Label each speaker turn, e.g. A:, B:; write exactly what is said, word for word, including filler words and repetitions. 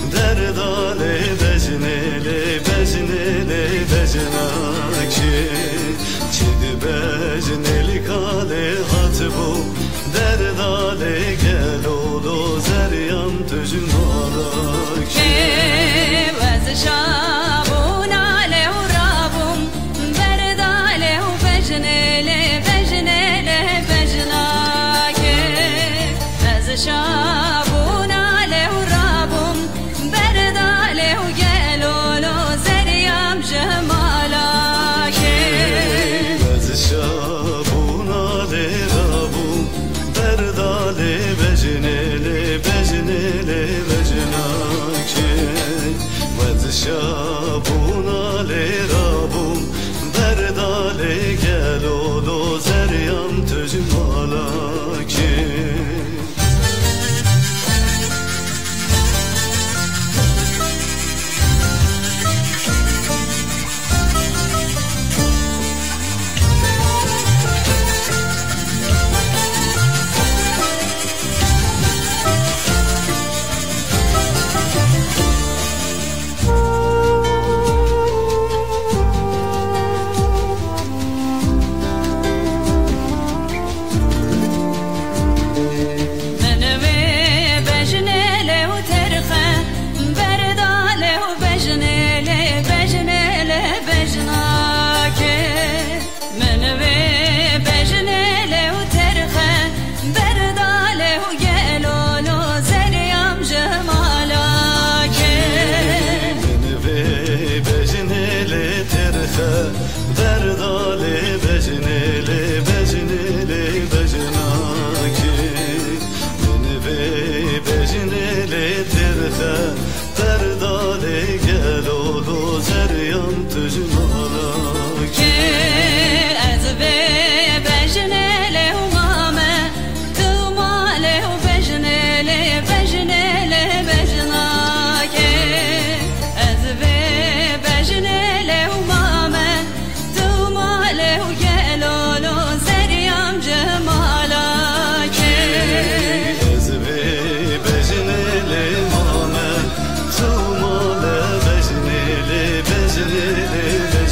A: درداله بجنله بجنله بجناکی چید بجنلی کاله هاتبو درداله گلولو زریم تجمالاکی
B: وزشابون عليه ورابهم درداله بجنله بجنله بجناکی وزشابون عليه ورابهم درداله گلولو زریم جمالاکی
A: وزشابون عليه رابهم درداله بجنله بجنله بجناکی وزشابون عليه رابهم درداله گلولو زریم تجمالاکی درداله بجنله بجنله بجناکی منوی بجنله ترخه درداله گلولو زریم تجمالاکی
B: از به بجنله مامه تو ماله بجنله بجنله بجناکی از به بجنله مامه
A: بجنله بجنله